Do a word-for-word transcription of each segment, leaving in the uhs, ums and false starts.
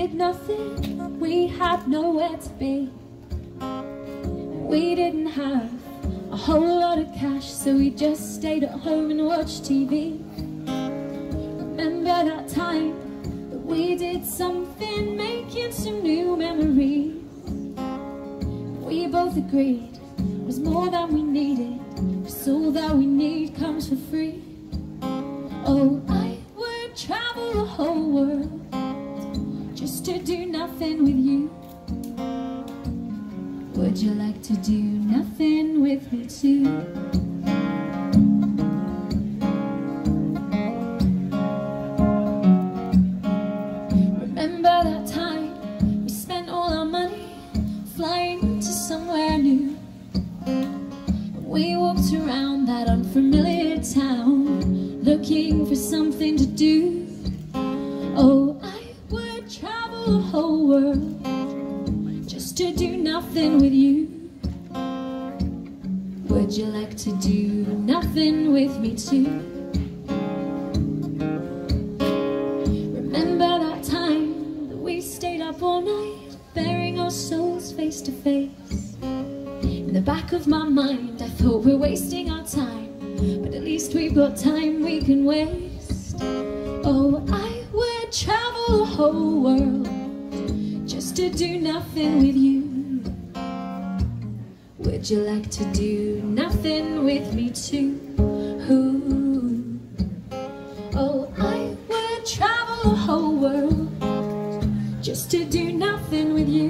did nothing, we had nowhere to be. We didn't have a whole lot of cash, so we just stayed at home and watched T V. Remember that time that we did something, making some new memories. We both agreed it was more than we needed, 'cause all that we need comes for free. Oh, I would travel the whole world just to do nothing with you. Would you like to do nothing with me too? Remember that time we spent all our money flying to somewhere new? We walked around that unfamiliar town looking for something to do. Oh, I would travel the whole world just to do nothing with you. Would you like to do nothing with me too? Remember that time that we stayed up all night, baring our souls face to face? In the back of my mind I thought we're wasting our time, but at least we've got time we can waste. Oh, I would travel the whole world just to do nothing with you. Would you like to do nothing with me too? Ooh. Oh, I would travel the whole world just to do nothing with you.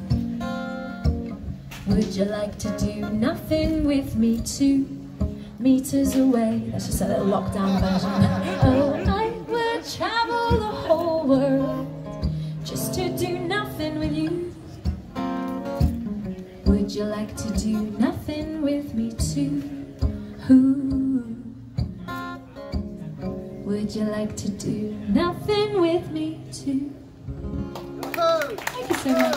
Would you like to do nothing with me too? Meters away, that's just a little lockdown version. Oh, I would travel the whole world just to do nothing with you. Would you like to do nothing with me too? Ooh. Would you like to do nothing with me too? Thank you so much.